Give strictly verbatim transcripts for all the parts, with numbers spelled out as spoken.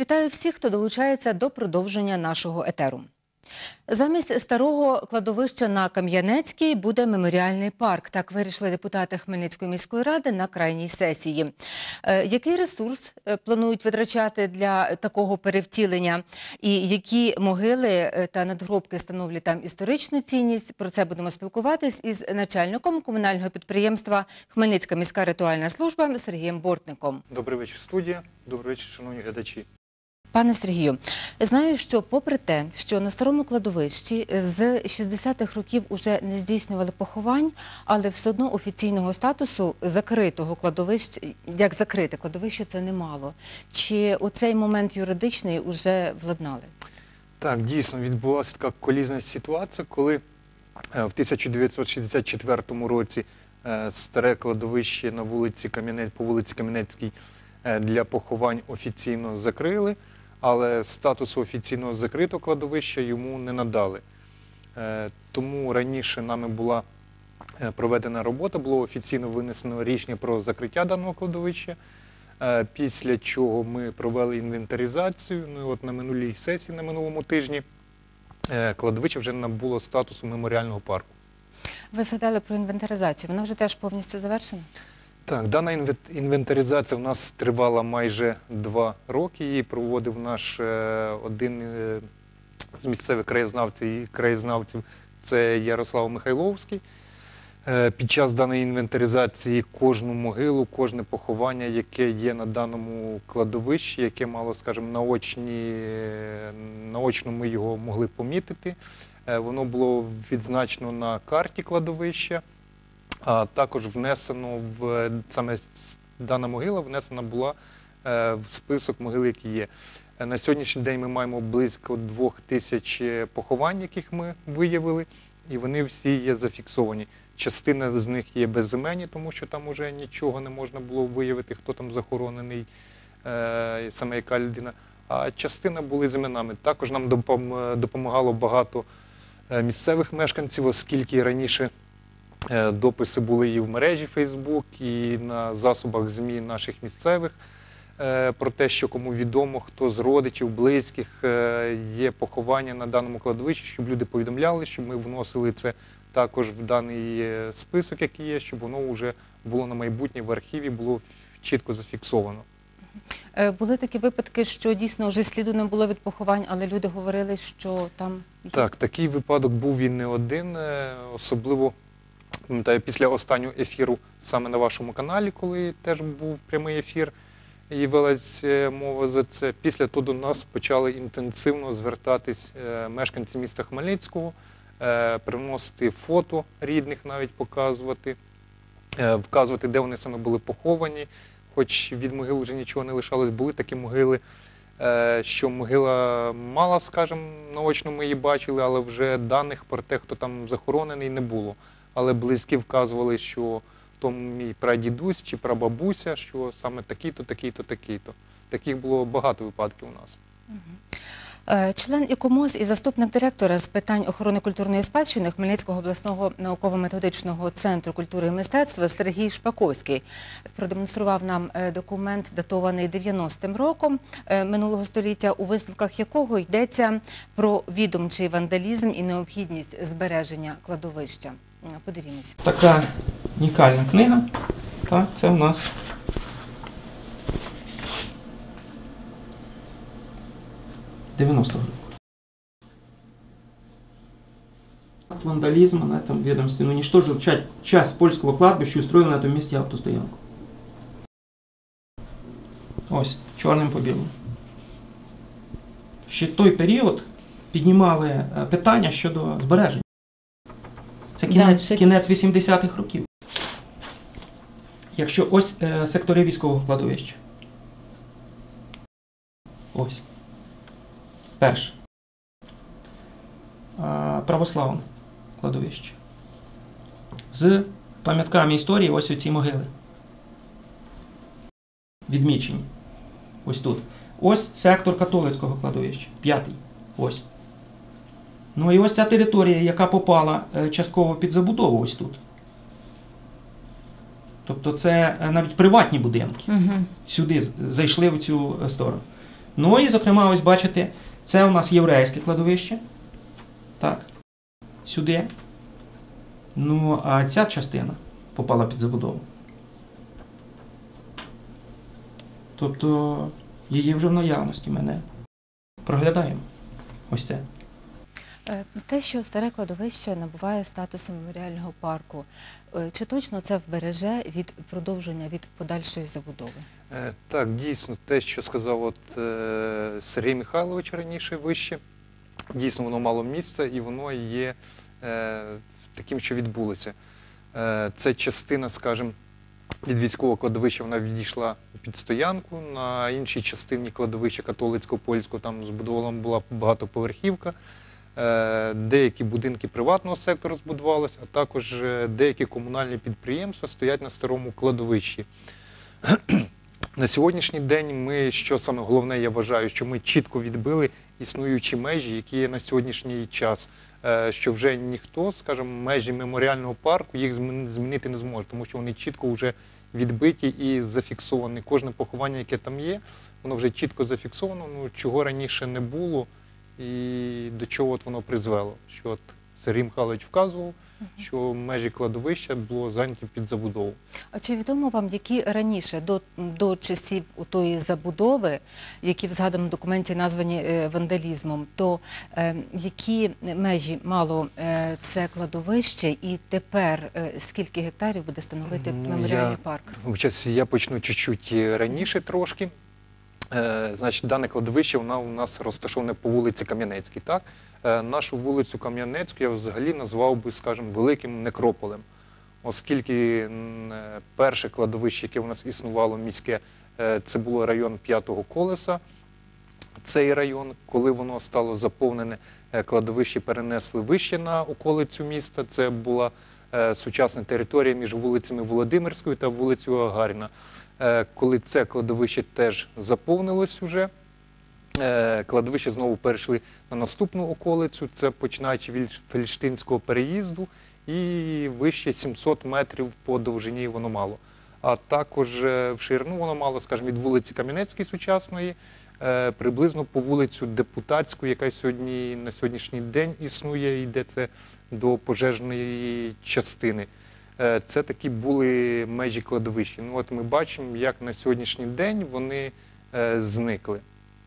Вітаю всіх, хто долучається до продовження нашого етеру. Замість старого кладовища на Кам'янецькій буде меморіальний парк. Так вирішили депутати Хмельницької міської ради на крайній сесії. Е, який ресурс планують витрачати для такого перевтілення? І які могили та надгробки становлять там історичну цінність? Про це будемо спілкуватись із начальником комунального підприємства Хмельницька міська ритуальна служба Сергієм Бортником. Добрий вечір, студія. Добрий вечір, шановні глядачі. Пане Сергію, знаю, що попри те, що на старому кладовищі з шістдесятих років уже не здійснювали поховань, але все одно офіційного статусу закритого кладовища, як закрите кладовище, це немало. Чи у цей момент юридичний вже владнали? Так, дійсно, відбулася така колізна ситуація, коли в тисяча дев'ятсот шістдесят четвертому році старе кладовище на вулиці Кам'янець, по вулиці Кам'янецькій для поховань офіційно закрили, але статусу офіційного закритого кладовища йому не надали. Тому раніше нами була проведена робота, було офіційно винесено рішення про закриття даного кладовища, після чого ми провели інвентаризацію. Ну, і от на минулій сесії, на минулому тижні, кладовище вже набуло статусу меморіального парку. Ви згадали про інвентаризацію, вона вже теж повністю завершена? Так, дана інвентаризація в нас тривала майже два роки. Її проводив наш один з місцевих краєзнавців і краєзнавців, це Ярослав Михайловський. Під час даної інвентаризації кожну могилу, кожне поховання, яке є на даному кладовищі, яке мало, скажімо, наочні, наочно ми його могли помітити, воно було відзначено на карті кладовища. А також внесено в саме дана могила внесена була в список могил, які є. На сьогоднішній день ми маємо близько двох тисяч поховань, яких ми виявили, і вони всі є зафіксовані. Частина з них є безіменні, тому що там вже нічого не можна було виявити, хто там захоронений, саме яка людина, а частина були з іменами. Також нам допомагало багато місцевих мешканців, оскільки раніше дописи були і в мережі Фейсбук, і на засобах ЗМІ наших місцевих про те, що кому відомо, хто з родичів, близьких є поховання на даному кладовищі, щоб люди повідомляли, щоб ми вносили це також в даний список, який є, щоб воно вже було на майбутнє в архіві, було чітко зафіксовано. Були такі випадки, що дійсно вже сліду не було від поховань, але люди говорили, що там є? Так, такий випадок був і не один, особливо пам'ятаю, після останнього ефіру саме на вашому каналі, коли теж був прямий ефір і велась мова за це. Після того до нас почали інтенсивно звертатись мешканці міста Хмельницького, приносити фото рідних, навіть показувати, вказувати, де вони саме були поховані. Хоч від могил вже нічого не лишалось, були такі могили, що могила мала, скажімо, наочно ми її бачили, але вже даних про те, хто там захоронений, не було. Але близькі вказували, що то мій прадідусь чи прабабуся, що саме такий-то, такий-то, такий-то. Таких було багато випадків у нас. Член ІКОМОЗ і заступник директора з питань охорони культурної спадщини Хмельницького обласного науково-методичного центру культури і мистецтва Сергій Шпаковський продемонстрував нам документ, датований дев'яностим роком минулого століття, у висновках якого йдеться про відомчий вандалізм і необхідність збереження кладовища. Подивімося. Така унікальна книга, так, це у нас девяностого року. Вандализм на этом ведомстве уничтожил часть польского кладбища и устроил на этом месте автостоянку. Ось, чорним по білому. Ще той період піднімали питання щодо збереження. Це кінець, да, кінець вісімдесятих років. Якщо ось е, сектори військового кладовища. Ось. Перше. Е, православне кладовище. З пам'ятками історії ось оці могили. Відмічені. Ось тут. Ось сектор католицького кладовища. П'ятий. Ось. Ну і ось ця територія, яка попала частково під забудову ось тут. Тобто це навіть приватні будинки. Угу. Сюди зайшли в цю сторону. Ну і, зокрема, ось бачите, це у нас єврейське кладовище. Так, сюди. Ну, а ця частина попала під забудову. Тобто її вже в наявності мене. Проглядаємо. Ось це. Е, Те, що старе кладовище набуває статусу меморіального парку, е, чи точно це вбереже від продовження, від подальшої забудови? Е, Так, дійсно, те, що сказав от, е, Сергій Михайлович раніше вище, дійсно воно мало місця і воно є е, таким, що відбулося. Е, це частина, скажімо, від військового кладовища вона відійшла під стоянку, на іншій частині кладовища католицького, польського, там збудована була багатоповерхівка. Е, Деякі будинки приватного сектору збудувалися, а також е, деякі комунальні підприємства стоять на старому кладовищі. На сьогоднішній день ми, що саме головне, я вважаю, що ми чітко відбили існуючі межі, які є на сьогоднішній час, е, що вже ніхто, скажімо, межі меморіального парку їх змін- змінити не зможе, тому що вони чітко вже відбиті і зафіксовані. Кожне поховання, яке там є, воно вже чітко зафіксовано, ну, чого раніше не було і до чого от воно призвело. Що от Сергій Михайлович вказував, що межі кладовища було зайняті під забудову. А чи відомо вам, які раніше, до, до часів тої забудови, які в згаданому документі названі е, вандалізмом, то е, які межі мало е, це кладовище і тепер е, скільки гектарів буде становити Ну, меморіальний я- парк? Зараз я почну чуть-чуть раніше трошки. Е, Значить, дане кладовище вона у нас розташоване по вулиці Кам'янецькій. Так? Е, Нашу вулицю Кам'янецьку я взагалі назвав би, скажімо, великим некрополем, оскільки м, е, перше кладовище, яке у нас існувало міське, е, це було район П'ятого колеса. Цей район, коли воно стало заповнене, е, кладовище перенесли вище на околицю міста. Це була е, сучасна територія між вулицями Володимирською та вулицею Гагаріна. Е, Коли це кладовище теж заповнилось уже, е, кладовище знову перейшли на наступну околицю, це починаючи від Фельштинського переїзду і вище сімсот метрів по довжині воно мало. А також е, в ширину воно мало, скажімо, від вулиці Кам'янецької сучасної, е, приблизно по вулицю Депутатську, яка сьогодні, на сьогоднішній день існує, йде це до пожежної частини. Е, Це такі були межі кладовища. Ну, от ми бачимо, як на сьогоднішній день вони е, зникли.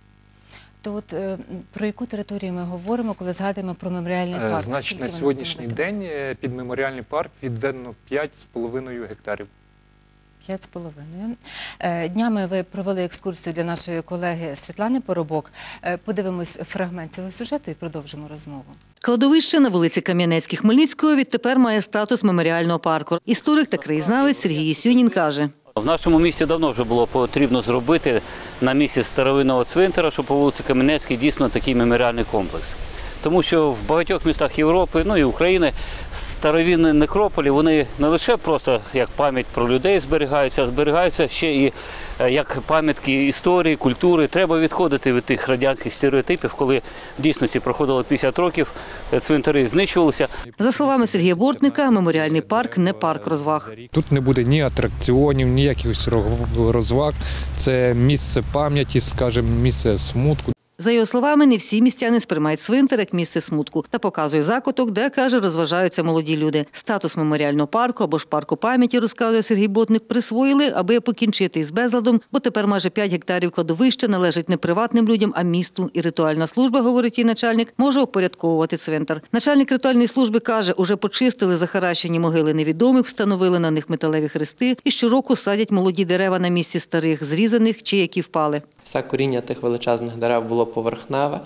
То от е, про яку територію ми говоримо, коли згадуємо про меморіальний Е, парк? Значить, Скільки на вони сьогоднішній становитимуть? день е, під меморіальний парк відведено п'ять з половиною гектарів. П'ять з половиною. Е, Днями ви провели екскурсію для нашої колеги Світлани Поробок. Е, Подивимось фрагмент цього сюжету і продовжимо розмову. Кладовище на вулиці Кам'янецькій Хмельницького відтепер має статус меморіального парку. Історик та краєзнавець Сергій Єсюнін каже. В нашому місті давно вже було потрібно зробити на місці старовинного цвинтара, щоб по вулиці Кам'янецькій дійсно такий меморіальний комплекс. Тому що в багатьох містах Європи, ну і України, старовинні некрополі, вони не лише просто як пам'ять про людей зберігаються, а зберігаються ще і як пам'ятки історії, культури. Треба відходити від тих радянських стереотипів, коли в дійсності проходило п'ятдесят років, цвинтари знищувалися. За словами Сергія Бортника, меморіальний парк – не парк розваг. Тут не буде ні атракціонів, ні якихось розваг. Це місце пам'яті, скажімо, місце смутку. За його словами, не всі містяни сприймають цвинтар як місце смутку та показує закуток, де, каже, розважаються молоді люди. Статус меморіального парку або ж парку пам'яті, розказує Сергій Бортник, присвоїли, аби покінчити із безладом, бо тепер майже п'ять гектарів кладовища належить не приватним людям, а місту. І ритуальна служба, говорить її начальник, може упорядковувати цвинтар. Начальник ритуальної служби каже, уже почистили захаращені могили невідомих, встановили на них металеві хрести і щороку садять молоді дерева на місці старих, зрізаних чи які впали. Все коріння тих величезних дерев було поверхневе,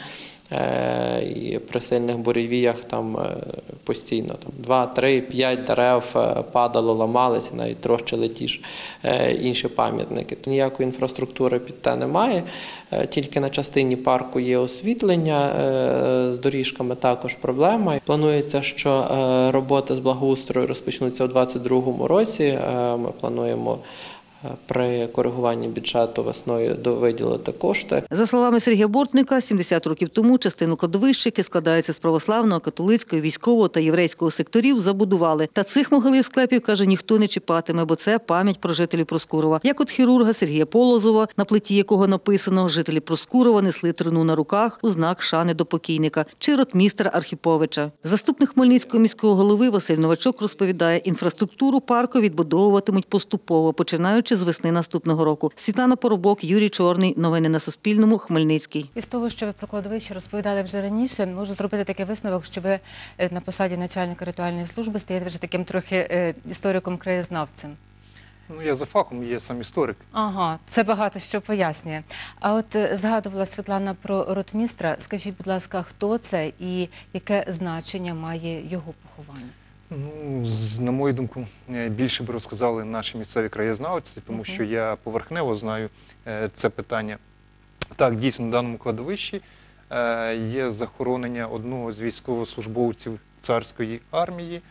і при сильних буревіях там постійно там, два, три, п'ять дерев падало, ламалися, навіть трощили ті ж інші пам'ятники. Ніякої інфраструктури під те немає, тільки на частині парку є освітлення, з доріжками також проблема. Планується, що роботи з благоустрою розпочнуться у двадцять другому році, ми плануємо при коригуванні бюджету весною виділити кошти. За словами Сергія Бортника, сімдесят років тому частину кладовища, яке складається з православного, католицького, військового та єврейського секторів, забудували. Та цих могилів склепів, каже, ніхто не чіпатиме, бо це пам'ять про жителів Проскурова. Як от хірурга Сергія Полозова, на плиті якого написано «Жителі Проскурова несли труну на руках у знак шани до покійника», чи ротмістра Архіповича. Заступник Хмельницького міського голови Василь Новачок розповідає, інфраструктуру парку відбудовуватимуть поступово, починаючи з весни наступного року. Світлана Поробок, Юрій Чорний. Новини на Суспільному. Хмельницький. Із того, що ви про кладовище розповідали вже раніше, можу зробити такий висновок, що ви е, на посаді начальника ритуальної служби стаєте вже таким трохи е, істориком-краєзнавцем. Ну, я за фахом є сам історик. Ага, це багато що пояснює. А от е, згадувала Світлана про ротмістра. Скажіть, будь ласка, хто це і яке значення має його поховання? Ну, з- на мою думку, е, більше б розказали наші місцеві краєзнавці, тому Мгм. що я поверхнево знаю е, це питання. Так, дійсно, на даному кладовищі е, є захоронення одного з військовослужбовців царської армії.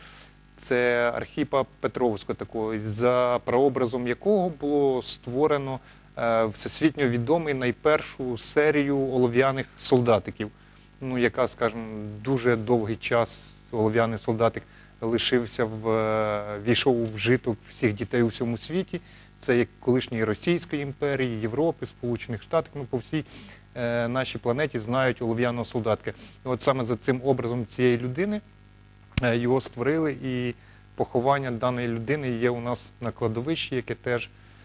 Це Архіпа Петровського такого, за прообразом якого було створено е, всесвітньо відомий найпершу серію олов'яних солдатиків, ну, яка, скажімо, дуже довгий час олов'яний солдатик лишився в е, війшов в вжиток всіх дітей у всьому світі. Це як колишньої Російської імперії, Європи, Сполучених Штатів, ну, по всій е, нашій планеті знають олов'яного солдатика. І от саме за цим образом цієї людини е, його створили, і поховання даної людини є у нас на кладовищі, яке теж,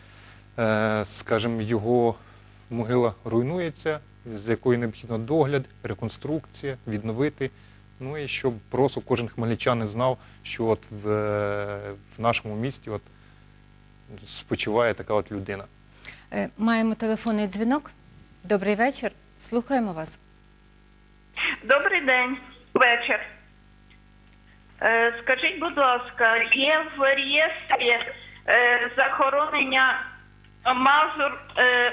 е, скажімо, його могила руйнується, з якою необхідно догляд, реконструкція, відновити. Ну і щоб просто кожен хмельничанин знав, що от в, е, в нашому місті от спочиває така от людина. Е, маємо телефонний дзвінок. Добрий вечір. Слухаємо вас. Добрий день, вечір. Е, Скажіть, будь ласка, є в реєстрі е, захоронення Мазур е,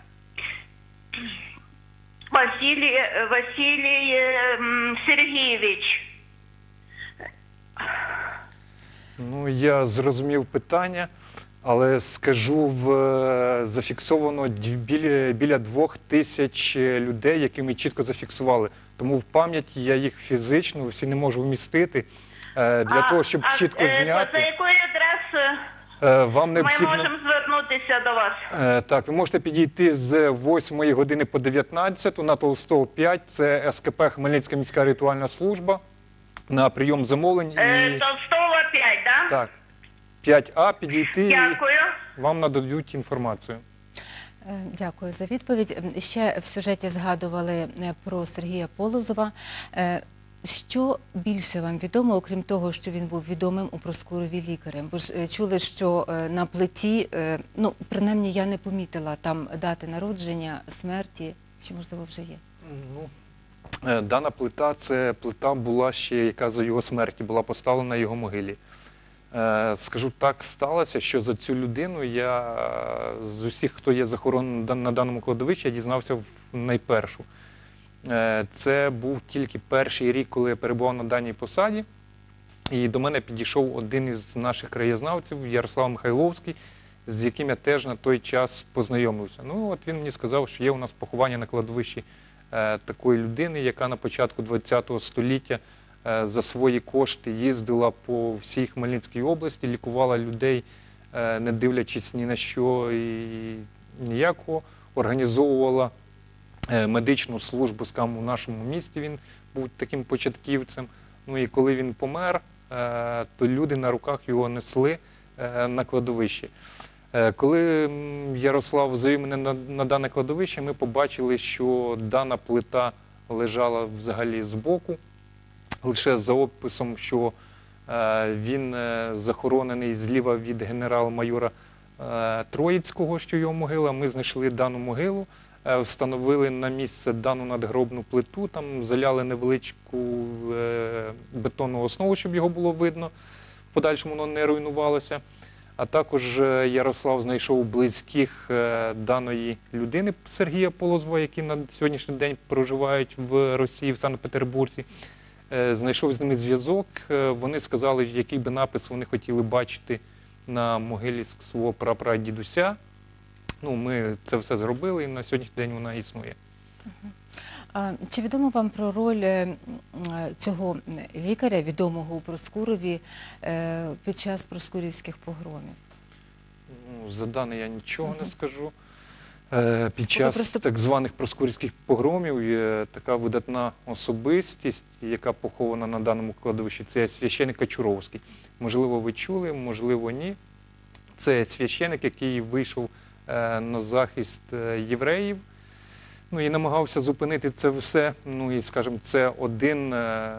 Василій, Василій е, м, Сергійович? Ну, я зрозумів питання, але скажу, в, е, зафіксовано дв- біля, біля двох тисяч людей, які ми чітко зафіксували. Тому в пам'яті я їх фізично всі не можу вмістити. Е, Для А- того, щоб а, чітко е, За зняти, якою адресою е, вам ми необхідно... можемо звернутися до вас? Е, Так, ви можете підійти з восьмої години по дев'ятнадцяту на Толстого п'ять, це ес ке пе Хмельницька міська ритуальна служба, на прийом замовлень. Е, І... Толстого п'ять, так? Так, п'ять А підійти, Дякую. і вам нададуть інформацію. Е, Дякую за відповідь. Ем, Ще в сюжеті згадували е, про Сергія Полозова. Е, Що більше вам відомо, окрім того, що він був відомим у Проскурові лікарем? Бо ж е, чули, що е, на плиті, е, ну, принаймні я не помітила там дати народження, смерті, чи, можливо, вже є? Ну, е, дана плита, це плита була ще, яка за його смерті була поставлена на його могилі. Е, Скажу так, сталося, що за цю людину я е, з усіх, хто є захоронений на дан- на даному кладовищі, я дізнався в найпершу. Е, Це був тільки перший рік, коли я перебував на даній посаді, і до мене підійшов один із наших краєзнавців, Ярослав Михайловський, з яким я теж на той час познайомився. Ну, от він мені сказав, що є у нас поховання на кладовищі е, такої людини, яка на початку ХХ століття е, за свої кошти їздила по всій Хмельницькій області, лікувала людей, е, не дивлячись ні на що і ніякого, організовувала е, медичну службу, скажімо, у нашому місті. Він був таким початківцем. Ну і коли він помер, е, то люди на руках його несли е, на кладовище. Е, Коли м, Ярослав завів мене на, на дане кладовище, ми побачили, що дана плита лежала взагалі збоку, лише за описом, що е, він е, захоронений зліва від генерал-майора е, Троїцького, що його могила. Ми знайшли дану могилу, е, встановили на місце дану надгробну плиту, там заляли невеличку е, бетонну основу, щоб його було видно, в подальшому воно не руйнувалося. А також е, Ярослав знайшов близьких е, даної людини Сергія Полозова, які на сьогоднішній день проживають в Росії, в Санкт-Петербурзі. Е, Знайшов з ними зв'язок. Е, Вони сказали, який би напис вони хотіли бачити на могилі свого прапрадідуся. Ну, ми це все зробили, і на сьогоднішній день вона існує. А чи відомо вам про роль е, цього лікаря, відомого у Проскурові, е, під час проскурівських погромів? Ну, за дане я нічого не скажу. Е, Під час просто- так званих проскурівських погромів є така видатна особистість, яка похована на даному кладовищі. Це священик Качуровський. Можливо, ви чули, можливо, ні. Це священик, який вийшов е, на захист е, євреїв, ну і намагався зупинити це все. Ну і, скажімо, це один е,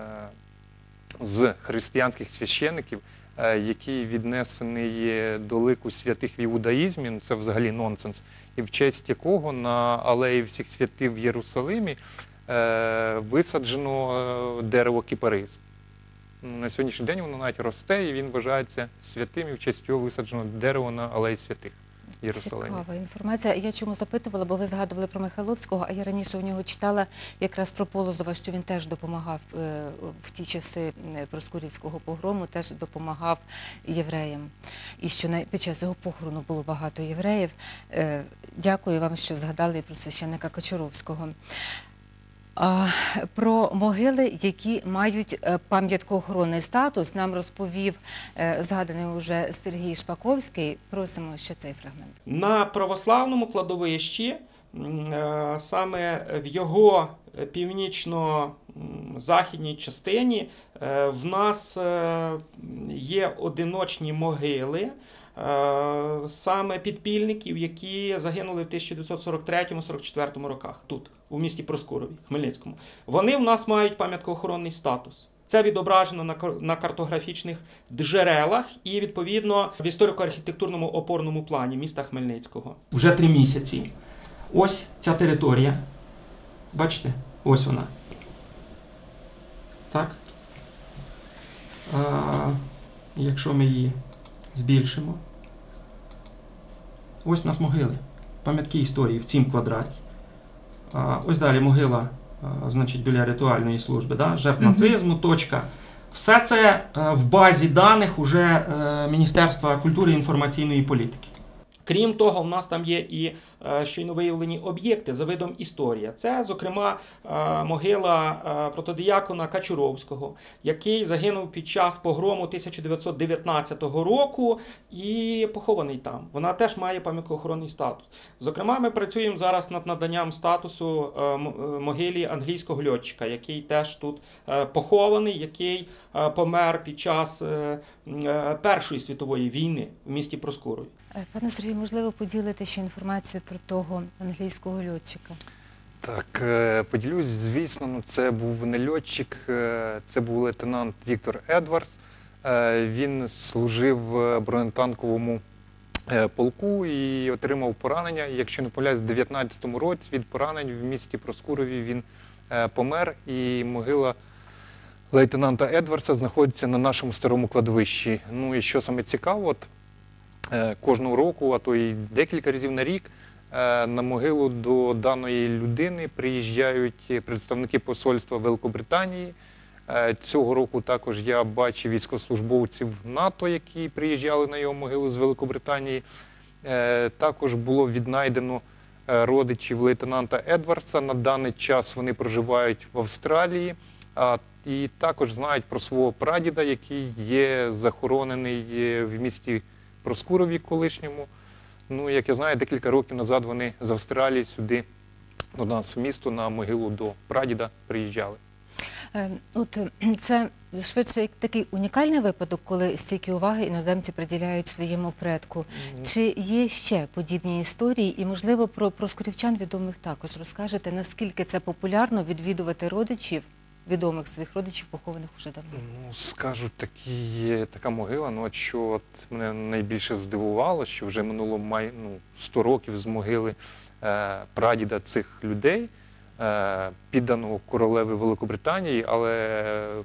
з християнських священиків, е, який віднесений до лику святих в іудаїзмі, ну це взагалі нонсенс, і в честь якого на алеї всіх святих в Єрусалимі е, висаджено е, дерево кіпарис. Ну, на сьогоднішній день воно навіть росте, і він вважається святим, і в честь його висаджено дерево на алеї святих в Єрусалимі. Цікава інформація. Я чому запитувала, бо ви згадували про Михайловського, а я раніше у нього читала якраз про Полозова, що він теж допомагав е, в ті часи е, Проскурівського погрому, теж допомагав євреям. І що на, під час його похорону було багато євреїв. Е, Дякую вам, що згадали і про священника Кочуровського. А, Про могили, які мають е, пам'яткоохоронний статус, нам розповів е, згаданий уже Сергій Шпаковський. Просимо ще цей фрагмент. На православному кладовищі, м, е, саме в його північно-західній частині, е, в нас е, є одиночні могили, е, саме підпільників, які загинули в тисяча дев'ятсот сорок третьому — сорок четвертому роках, тут, у місті Проскурові, Хмельницькому. Вони в нас мають пам'яткоохоронний статус. Це відображено на кар- на картографічних джерелах і, відповідно, в історико-архітектурному опорному плані міста Хмельницького. Вже три місяці. Ось ця територія. Бачите? Ось вона. Так? А, якщо ми її збільшимо. Ось у нас могили. Пам'ятки історії в цім квадраті. А, ось далі могила, а, значить, біля ритуальної служби, да? Жертв нацизму, точка. Все це е, в базі даних уже е, Міністерства культури і інформаційної політики. Крім того, в нас там є і е, щойно виявлені об'єкти за видом історія. Це, зокрема, е, могила е, протодиякона Качуровського, який загинув під час погрому тисяча дев'ятсот дев'ятнадцятого року і похований там. Вона теж має пам'яткоохоронний статус. Зокрема, ми працюємо зараз над наданням статусу е, м- е, могилі англійського льотчика, який теж тут е, похований, який е, помер під час е, е, Першої світової війни в місті Проскурові. Е, Пане Сергію, можливо, поділити ще інформацію про того англійського льотчика? Так, е, поділюсь, звісно, ну це був не льотчик, е, це був лейтенант Віктор Едвардс. Е, Він служив в бронетанковому е, полку і отримав поранення. Якщо не помиляюсь, в дев'ятнадцятому році від поранень в місті Проскурові він е, помер, і могила лейтенанта Едвардса знаходиться на нашому старому кладовищі. Ну і що саме цікаво, от е, кожного року, а то й декілька разів на рік, е, на могилу до даної людини приїжджають представники посольства Великобританії. Е, Цього року також я бачив військовослужбовців НАТО, які приїжджали на його могилу з Великобританії. Е, Також було віднайдено е, родичів лейтенанта Едвардса. На даний час вони проживають в Австралії. А, І також знають про свого прадіда, який є захоронений в місті Проскурові колишньому. Ну, як я знаю, декілька років назад вони з Австралії сюди, до нас в місто, на могилу до прадіда приїжджали. Е, От е, це швидше як такий унікальний випадок, коли стільки уваги іноземці приділяють своєму предку. Чи є ще подібні історії? І, можливо, про проскурівчан відомих також розкажете, наскільки це популярно відвідувати родичів, відомих своїх родичів, похованих уже давно? Ну, скажу, такі, є така могила, ну, от що от мене найбільше здивувало, що вже минуло май, ну, сто років з могили е, прадіда цих людей, е, підданого королеви Великобританії, але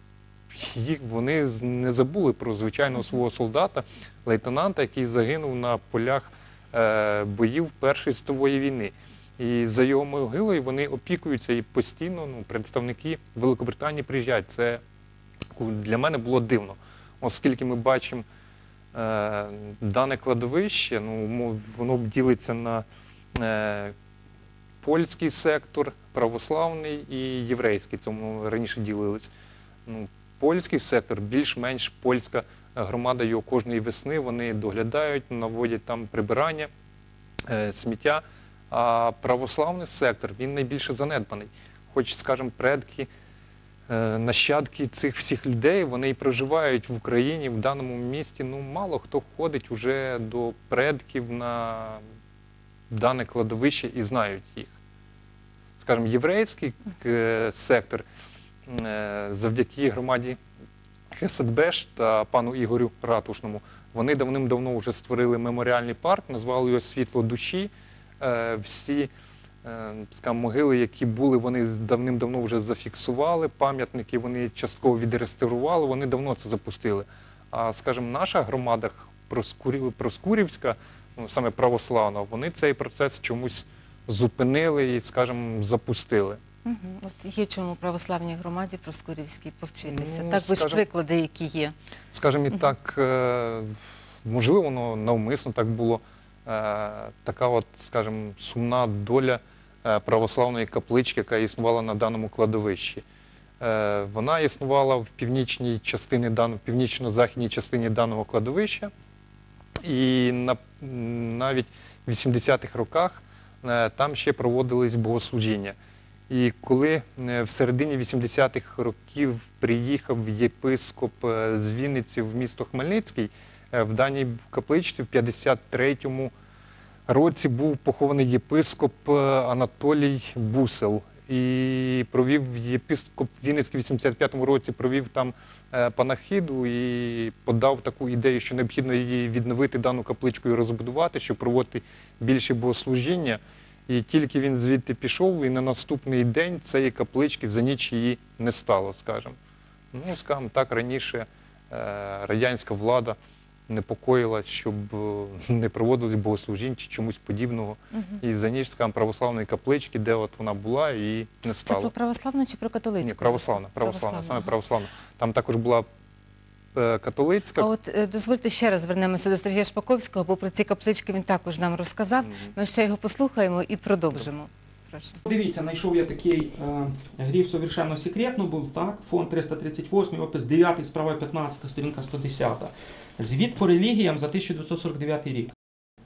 їх, вони з- не забули про звичайного свого солдата, лейтенанта, який загинув на полях е, боїв Першої світової війни. І за його могилою вони опікуються і постійно, ну, представники Великобританії приїжджають. Це для мене було дивно, оскільки ми бачимо Е, Дане кладовище, ну, мо- воно ділиться на е, польський сектор, православний і єврейський. Цьому раніше ділились. Ну, польський сектор, більш-менш польська громада його кожної весни, вони доглядають, наводять там прибирання, е, сміття. А православний сектор, він найбільше занедбаний. Хоч, скажімо, предки, е, нащадки цих всіх людей, вони і проживають в Україні, в даному місті. Ну, мало хто ходить уже до предків на дане кладовище і знають їх. Скажімо, єврейський е, сектор, е, завдяки громаді Хеседбеш та пану Ігорю Ратушному, вони давним-давно вже створили меморіальний парк, назвали його «Світло душі». Е, Всі е, скажімо, могили, які були, вони давним-давно вже зафіксували, пам'ятники вони частково відреставрували, вони давно це запустили. А, скажімо, наша громада Проскурів- Проскурівська, ну, саме православна, вони цей процес чомусь зупинили і, скажімо, запустили. Угу. От є чому православній громаді Проскурівській повчитися. Ну, так, ви ж скажем- приклади, які є. Скажімо, і так, е, можливо, воно навмисно так було. Е, Така от, скажімо, сумна доля е, православної каплички, яка існувала на даному кладовищі. Е, Вона існувала в північній частині даного, північно-західній частині даного кладовища. І на, навіть в вісімдесятих роках е, там ще проводились богослужіння. І коли е, в середині вісімдесятих років приїхав єпископ е, з Вінниці в місто Хмельницький, е, в даній капличці в п'ятдесят третьому році був похований єпископ е, Анатолій Бусел. І провів єпископ Вінницький в вісімдесят п'ятому році провів там е, панахиду і подав таку ідею, що необхідно її відновити, дану капличку і розбудувати, щоб проводити більше богослужіння. І тільки він звідти пішов, і на наступний день цієї каплички за ніч її не стало, скажімо. Ну, скажімо так, раніше е, радянська влада непокоїла, щоб е, не проводились богослужінь чи чомусь подібного. Угу. І за ніч, скажімо, православної каплички, де от вона була, і не Це стало. про православну чи про католицьку? Ні, православна, православна, Православна, саме ага. православна. Там також була е, католицька. А от е, дозвольте ще раз звернемося до Сергія Шпаковського, бо про ці каплички він також нам розказав. Мгм. Ми ще його послухаємо і продовжимо. Прошу. Дивіться, знайшов я такий е, гриф «Совершенно секретно» був, так, фонд триста тридцять восьмий, опис дев'ятий, справа п'ятнадцята, сторінка сто десята. Звіт по релігіям за тисяча дев'ятсот сорок дев'ятий рік.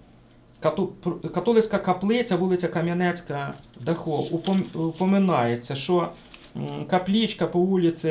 Кату- пр- Католицька каплиця, вулиця Кам'янецька, Дахо, упом- упоминається, що м, капличка по вулиці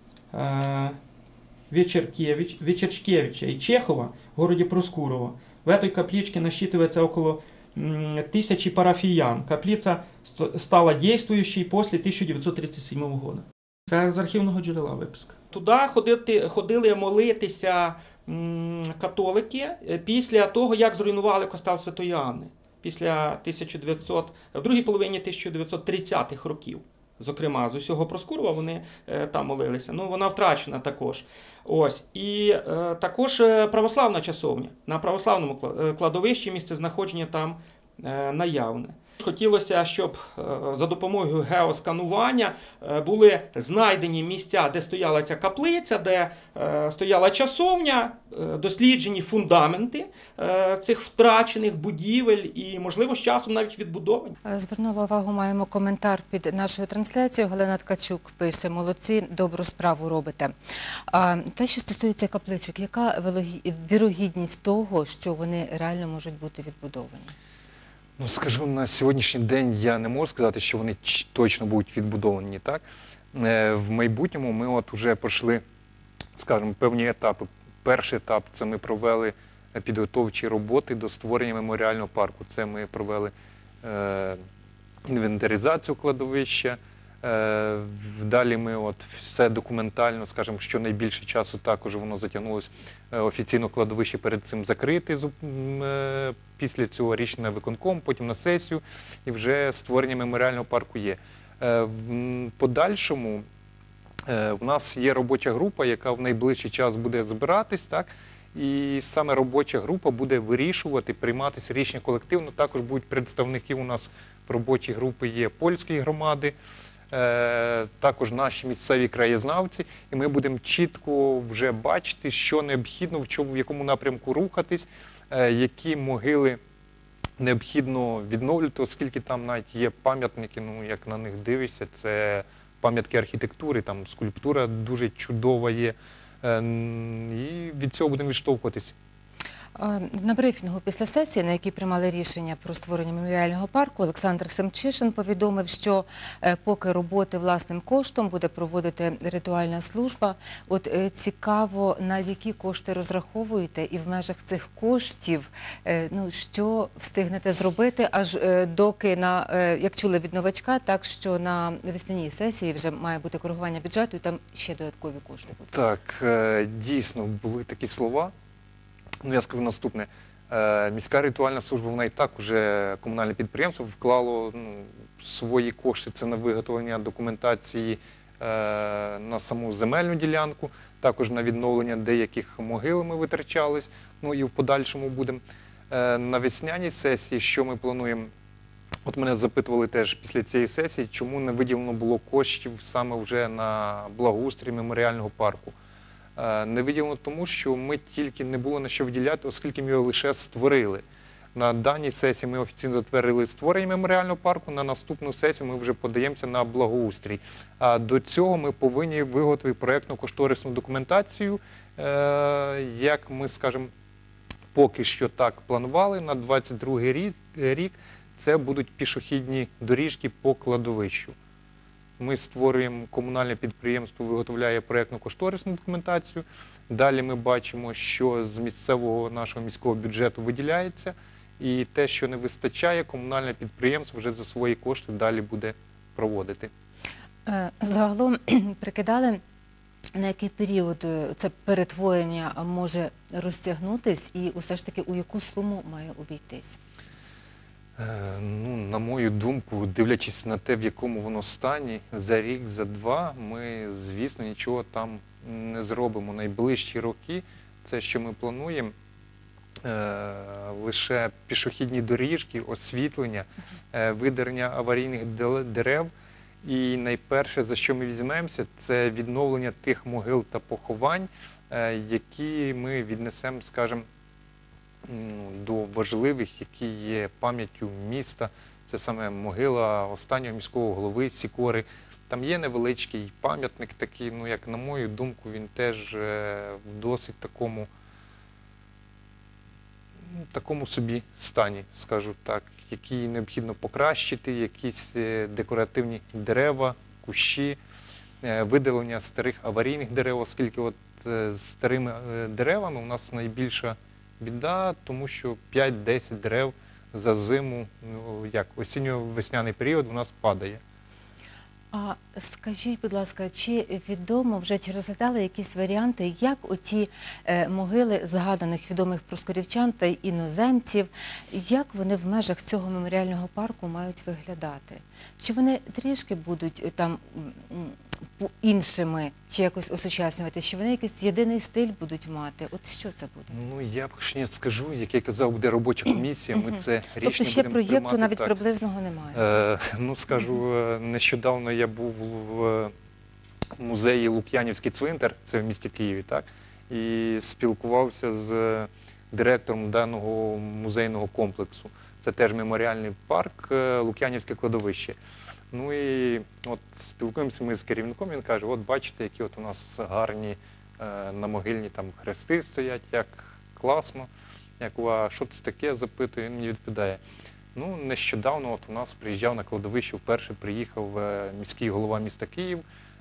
е, Вечеркевич, Вечерчкевича и Чехова в городе Проскурово. В этой капличке насчитывается около м, тысячи парафиян. Каплица ст- стала действующей после тисяча дев'ятсот тридцять сьомого года. Це з архівного джерела виписка. Туди ходити, ходили молитися м, католики е, після того, як зруйнували костел Святої Анни. Після тисяча дев'ятсот, в другій половині тисяча дев'ятсот тридцятих років. Зокрема, з усього Проскурова вони е, там молилися. Ну, вона втрачена також. Ось. І е, також е, православна часовня. На православному кла- е, кладовищі місце знаходження там е, наявне. Хотілося, щоб е, за допомогою геосканування е, були знайдені місця, де стояла ця каплиця, де е, стояла часовня, е, досліджені фундаменти е, цих втрачених будівель і, можливо, з часом навіть відбудовані. Е, Звернула увагу, маємо коментар під нашою трансляцією. Галина Ткачук пише: молодці, добру справу робите. А те, що стосується капличок, яка вилогі- вірогідність того, що вони реально можуть бути відбудовані? Ну, скажу, на сьогоднішній день я не можу сказати, що вони ч- точно будуть відбудовані, так? Е, В майбутньому ми от уже пройшли, скажімо, певні етапи. Перший етап – це ми провели підготовчі роботи до створення меморіального парку. Це ми провели е, інвентаризацію кладовища. Е, Далі ми от все документально, скажімо, що найбільше часу також воно затягнулося. Е, Офіційно кладовище перед цим закрите зу- м, е, після цього рішення виконком, потім на сесію, і вже створення меморіального парку є. Е, В м, подальшому е, в нас є робоча група, яка в найближчий час буде збиратись, так? І саме робоча група буде вирішувати, прийматися рішення колективно. Також будуть представники у нас в робочій групі є польської громади, е, також наші місцеві краєзнавці, і ми будемо чітко вже бачити, що необхідно, в чому, в якому напрямку рухатись, е, які могили необхідно відновлювати, оскільки там навіть є пам'ятники, ну як на них дивишся, це пам'ятки архітектури, там скульптура дуже чудова є, е, і від цього будемо відштовхуватись. А, На брифінгу після сесії, на якій приймали рішення про створення меморіального парку, Олександр Семчишин повідомив, що е, поки роботи власним коштом буде проводити ритуальна служба. От е, цікаво, на які кошти розраховуєте і в межах цих коштів, е, ну, що встигнете зробити, аж е, доки, на, е, як чули від новачка, так що на весняній сесії вже має бути коригування бюджету і там ще додаткові кошти будуть. Так, е, дійсно, були такі слова. Ну, я скажу наступне. Е, Міська ритуальна служба, вона і так уже комунальне підприємство вклало ну, свої кошти, це на виготовлення документації е, на саму земельну ділянку, також на відновлення деяких могил ми витрачались, ну і в подальшому будемо. Е, на весняній сесії, що ми плануємо, от мене запитували теж після цієї сесії, чому не виділено було коштів саме вже на благоустрій меморіального парку. Не виділено тому, що ми тільки не було на що виділяти, оскільки ми його лише створили. На даній сесії ми офіційно затвердили створення меморіального парку, на наступну сесію ми вже подаємося на благоустрій. А до цього ми повинні виготовити проєктно-кошторисну документацію, як ми, скажімо, поки що так планували, на двадцять другий рік це будуть пішохідні доріжки по кладовищу. Ми створюємо, комунальне підприємство виготовляє проєктно-кошторисну документацію. Далі ми бачимо, що з місцевого нашого міського бюджету виділяється. І те, що не вистачає, комунальне підприємство вже за свої кошти далі буде проводити. Загалом прикидали, на який період це перетворення може розтягнутись і усе ж таки у яку суму має обійтись? Ну, на мою думку, дивлячись на те, в якому воно стані, за рік, за два, ми, звісно, нічого там не зробимо. Найближчі роки, це, що ми плануємо, лише пішохідні доріжки, освітлення, видалення аварійних дерев. І найперше, за що ми візьмемося, це відновлення тих могил та поховань, які ми віднесемо, скажімо, до важливих, які є пам'яттю міста. Це саме могила останнього міського голови Сікори. Там є невеличкий пам'ятник такий, ну, як на мою думку, він теж в досить такому, такому собі стані, скажу так, який необхідно покращити, якісь декоративні дерева, кущі, видалення старих аварійних дерев, оскільки от з старими деревами у нас найбільша біда, тому що п'ять-десять дерев за зиму, ну, як осінньо-весняний період, у нас падає. А скажіть, будь ласка, чи відомо вже, чи розглядали якісь варіанти, як оті е, могили згаданих відомих проскурівчан та й іноземців, як вони в межах цього меморіального парку мають виглядати? Чи вони трішки будуть там іншими, чи якось осучаснювати, чи вони якийсь єдиний стиль будуть мати? От що це буде? Ну, я б скажу, як я казав, буде робоча комісія, ми це рішення Тобто ще будемо проєкту приймати, навіть так. приблизного немає? Е, ну, скажу, нещодавно я був в музеї Лук'янівський цвинтар, це в місті Києві, так, і спілкувався з директором даного музейного комплексу. Це теж меморіальний парк, Лук'янівське кладовище. Ну і от спілкуємося ми з керівником, він каже, от бачите, які от у нас гарні е, на могильні там хрести стоять, як класно, як, а що це таке, запитує, він мені відповідає. Ну, нещодавно от у нас приїжджав на кладовище, вперше приїхав е, міський голова міста Київ,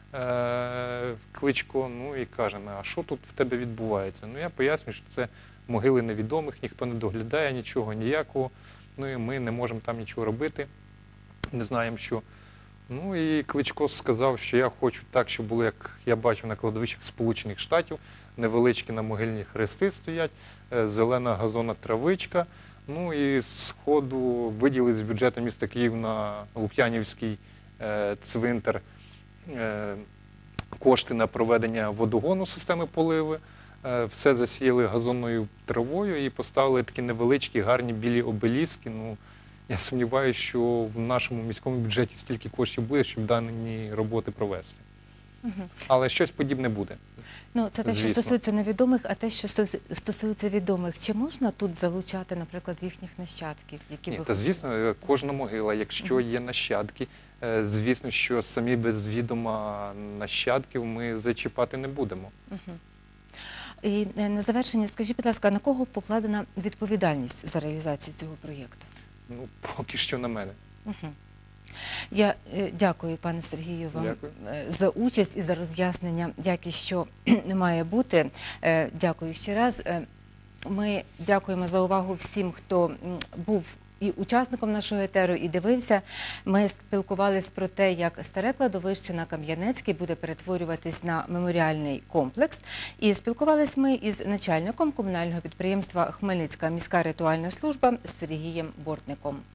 е, Кличко, ну і каже, а що тут в тебе відбувається? Ну я пояснюю, що це могили невідомих, ніхто не доглядає нічого ніякого, ну і ми не можемо там нічого робити, не знаємо що. Ну і Кличко сказав, що я хочу так, щоб було, як я бачив на кладовищах Сполучених Штатів, невеличкі на могильні хрести стоять, зелена газонна травичка. Ну і з ходу виділили з бюджету міста Київ на Лук'янівський е, цвинтар е, кошти на проведення водогону системи поливи. Е, все засіяли газонною травою і поставили такі невеличкі гарні білі обеліски. Ну, я сумніваюся, що в нашому міському бюджеті стільки коштів буде, щоб дані роботи провести. Але щось подібне буде. Ну, це те, що Звісно. стосується невідомих, а те, що стос- стосується відомих. Чи можна тут залучати, наприклад, їхніх нащадків, які Ні, би та хотіли? звісно, е, кожна могила, якщо є нащадки, е, звісно, що самі без відома нащадків ми зачіпати не будемо. І е, на завершення, скажіть, будь ласка, на кого покладена відповідальність за реалізацію цього проєкту? Ну, поки що на мене. Я е, дякую, пане Сергію, вам Дякую. е, за участь і за роз'яснення, як і що має бути. Е, Дякую ще раз. Е, Ми дякуємо за увагу всім, хто м, був і учасником нашого етеру, і дивився. Ми спілкувалися про те, як старе кладовище на Кам'янецькій буде перетворюватись на меморіальний комплекс. І спілкувалися ми із начальником комунального підприємства «Хмельницька міська ритуальна служба» Сергієм Бортником.